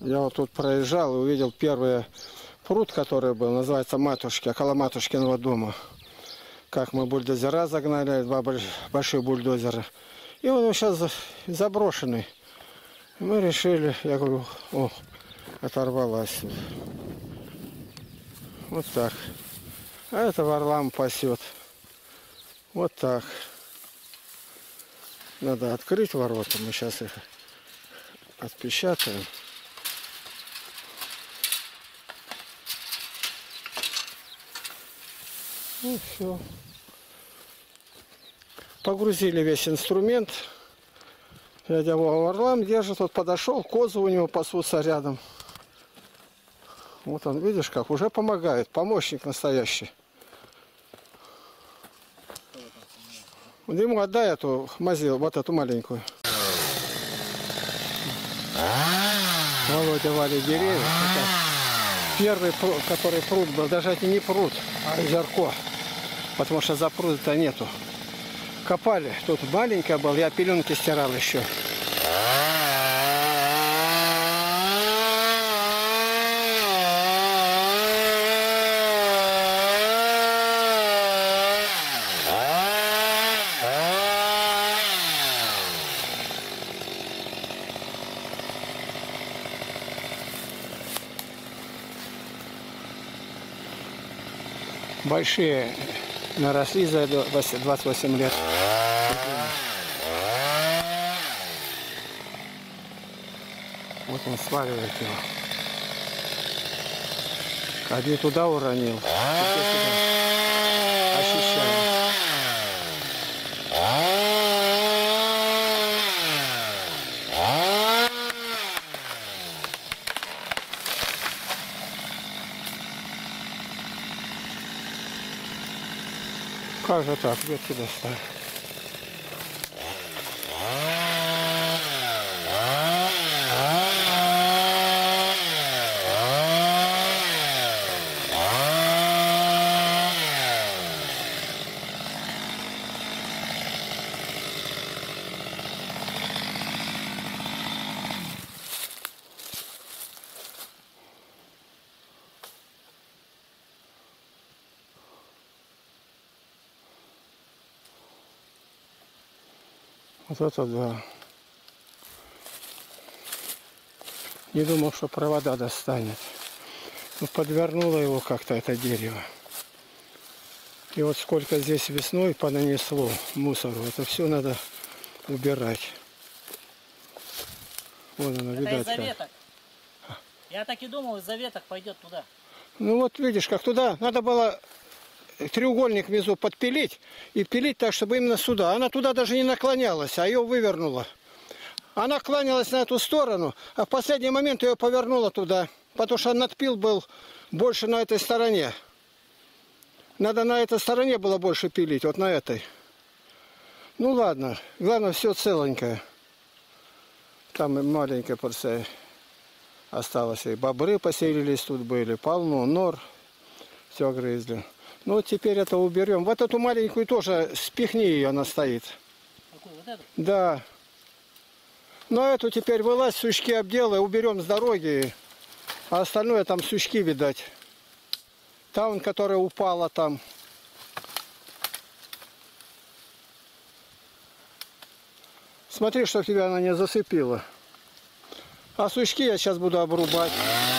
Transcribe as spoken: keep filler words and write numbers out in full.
Я вот тут проезжал и увидел первый пруд, который был, называется Матушки, около Матушкиного дома. Как мы бульдозера загнали, два больших бульдозера. И он сейчас заброшенный. И мы решили, я говорю, о, оторвалась. Вот так. А это Варлам пасет. Вот так. Надо открыть ворота. Мы сейчас их отпечатаем. Ну все. Погрузили весь инструмент. Дядя Вова Варлам держит. Вот подошел, козы у него пасутся рядом. Вот он, видишь, как уже помогает. Помощник настоящий. Ему отдай эту мазилу, вот эту маленькую. Володя валит деревья. Это первый, который пруд был, даже это не пруд, а озерко. Потому что за пруда-то нету. Копали. Тут маленькая был, я пеленки стирал еще. Большие наросли за двадцать восемь лет. Вот он сваливает его. Один туда уронил. Ощущаем. Как же так? Ветки достали. Вот это да. Не думал, что провода достанет. Но подвернуло его как-то это дерево. И вот сколько здесь весной понанесло мусору. Это все надо убирать. Вон оно, это видать. Из-за веток. Я так и думал, из-за веток пойдет туда. Ну вот видишь, как туда. Надо было треугольник внизу подпилить и пилить так, чтобы именно сюда. Она туда даже не наклонялась, а ее вывернула. Она кланялась на эту сторону, а в последний момент ее повернула туда, потому что надпил был больше на этой стороне. Надо на этой стороне было больше пилить, вот на этой. Ну ладно, главное все целенькое. Там и маленькая порция осталась, и бобры поселились тут были, полно, нор, все грызли. Ну вот теперь это уберем. Вот эту маленькую тоже спихни ее, она стоит. Какую, вот эту? Да. Но эту теперь вылазь, сучки обделай, уберем с дороги. А остальное там сучки, видать. Та вон, которая упала там. Смотри, чтобы тебя она не засыпила. А сучки я сейчас буду обрубать.